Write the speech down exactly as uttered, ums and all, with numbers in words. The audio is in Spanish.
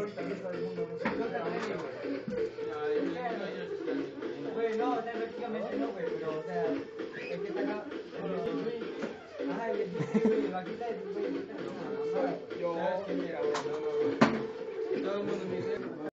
favorita del mundo musical. Güey, no, o sea, prácticamente no, güey, pero, o sea, el que está acá, el ajá, el güey, la quita es, güey, Yo, mira, bueno, todo el mundo me dice.